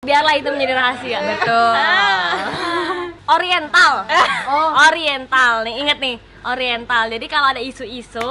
biarlah itu menjadi rahasia. Betul. Oriental. Oriental nih, inget nih, Oriental. Jadi kalau ada isu-isu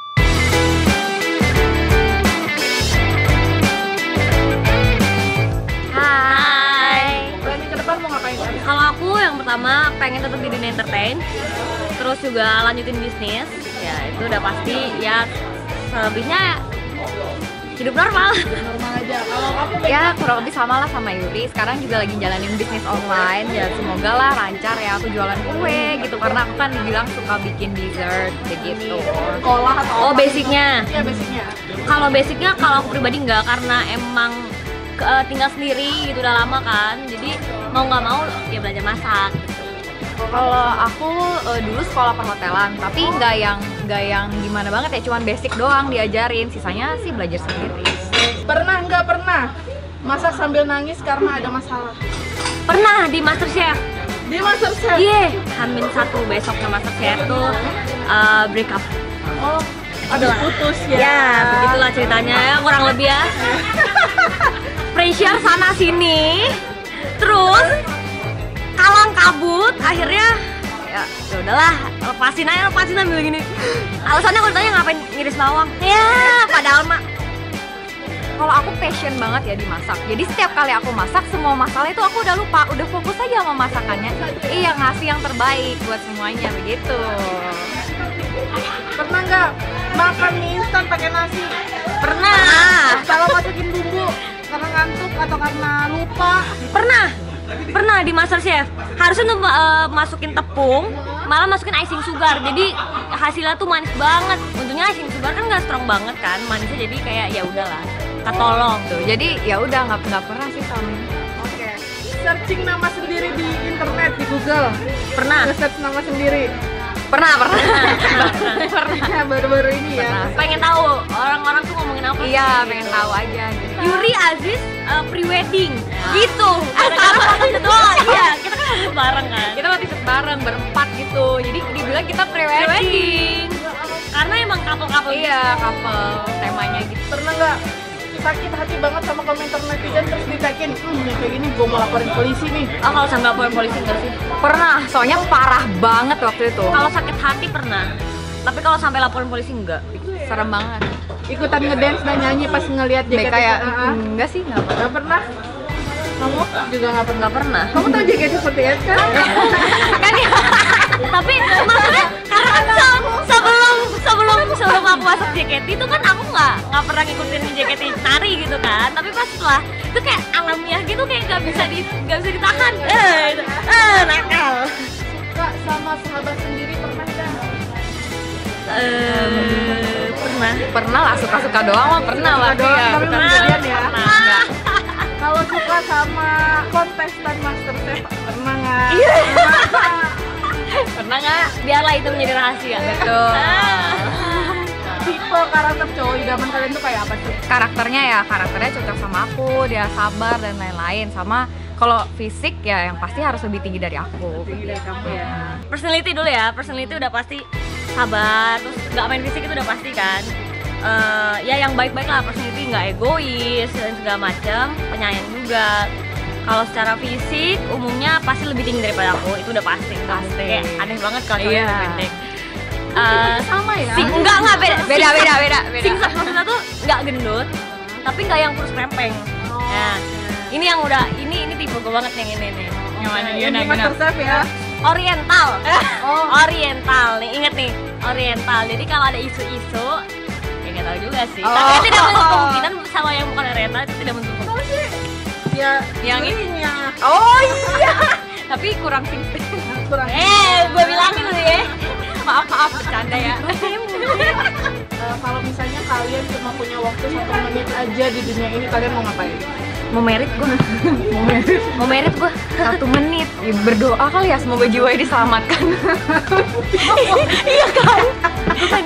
Planning ke depan mau ngapain? kalau aku yang pertama pengen tetap di dunia entertain, terus juga lanjutin bisnis, ya itu udah pasti. Ya selebihnya hidup normal. Normal aja. Kalau kamu Ya kurang lebih sama lah sama Yuri. Sekarang juga lagi jalanin bisnis online. Ya semoga lah lancar ya. Aku jualan kue gitu karena aku kan dibilang suka bikin dessert begitu. sekolah atau Oh, basicnya. Iya, basicnya. Kalau basicnya kalau aku pribadi enggak, karena emang tinggal sendiri gitu udah lama kan. Jadi mau nggak mau ya belajar masak. Kalau aku dulu sekolah perhotelan, tapi nggak yang gimana banget ya, cuman basic doang diajarin. Sisanya sih belajar sendiri. Pernah nggak pernah masak sambil nangis karena ada masalah? Pernah di MasterChef. Di MasterChef? Iya, Hamin 1 besoknya MasterChef tuh break up. Oh, ada putus ya? Ya, begitulah ceritanya ya, kurang lebih ya. Pressure sana sini, terus kalang kabut, akhirnya ya udahlah, lepasin ambil gini. Alasannya aku ditanya ngapain ngiris bawang? Ya, padahal mah Kalau aku passion banget ya di masak. Jadi setiap kali aku masak, semua masalah itu aku udah lupa, udah fokus aja sama masakannya. Iya, ngasih yang terbaik buat semuanya begitu. Pernah nggak makan mie instan pakai nasi? pernah. Kalau masukin bumbu karena ngantuk atau karena lupa? Pernah di MasterChef. Harusnya tuh masukin tepung, malah masukin icing sugar. Jadi hasilnya tuh manis banget. Untungnya icing sugar kan nggak strong banget kan, manisnya jadi kayak ya udahlah, ketolong tuh. Jadi ya udah nggak pernah sih sama. Oke. Searching nama sendiri di internet, di Google. Pernah. Nge-search nama sendiri. Pernah. Ya, baru-baru ini ya. Pengen tahu orang-orang tuh ngomongin apa sih? Iya, pengen tahu aja. Gitu. Yuri Aziz pre-wedding gitu. Oh iya, kita kan harus bareng kan. Kita waktu itu bareng berempat gitu. Jadi dibilang kita pre-wedding. Karena emang couple-couple Iya, couple temanya gitu. Pernah nggak sakit hati banget sama komentar netizen terus ditekin, ya kayak gini gue mau laporin polisi nih? Oh, kalau sampai laporin polisi enggak sih? Pernah, soalnya parah banget waktu itu. Kalau sakit hati pernah. Tapi kalau sampai laporin polisi enggak. Serem banget. Ikutan ngedance dan nyanyi pas ngelihat JKT? Kayak enggak sih, enggak pernah. Nggak pernah? Kamu juga nggak pernah? Nggak pernah. Kamu tahu JKT48 kan? Kan ya. Tapi maksudnya karena kan sebelum aku masuk JKT itu kan aku nggak pernah ngikutin JKT nari gitu kan. Tapi pas setelah itu kayak alamiah gitu, kayak nggak bisa ditahan. Nakal. Suka sama sahabat sendiri pernah nggak? Pernah lah, suka-suka doang mah pernah lah. doang, Iya, tapi bukan belum jadian ya? Enggak. Kalau suka sama kontestan MasterChef pernah nggak? Iya. Pernah nggak? Biarlah itu menjadi rahasia. Betul. Tipe karakter cowok idaman kalian tuh kayak apa sih? Karakternya cocok sama aku, dia sabar dan lain-lain. Sama kalau fisik ya yang pasti harus lebih tinggi dari aku. Tinggi dari kamu ya. Personality dulu ya, personality udah pasti sabar, terus nggak main fisik itu udah pasti kan. Ya yang baik-baik lah, personality nggak egois dan segala macam, penyayang juga. Kalau secara fisik umumnya pasti lebih tinggi daripada aku, itu udah pasti. Kayak aneh banget kalau cowok yang pendek. Sama ya? Enggak beda. Beda. Maksudnya tuh nggak gendut, tapi nggak yang kurus krempeng. Ya, ini yang udah ini tipe gue banget yang ini nih. Yang mana Yang di MasterChef ya? Oriental. Oriental nih, inget nih, Oriental. Jadi kalau ada isu-isu, ya nggak tahu juga sih. Tapi tidak menutup kemungkinan sama yang bukan Oriental itu tidak menutup kemungkinan. Apa sih? Ya, Yang ininya. Oh iya. Tapi kurang singkat. Kurang. Gue bilangin dulu ya. Maaf bercanda ya. Kalau misalnya kalian cuma punya waktu 1 menit aja di dunia ini, kalian mau ngapain? Mau merit gue. Mau merit gue. 1 menit. Ya, berdoa kali ya semoga jiwa ini diselamatkan. Iya kan?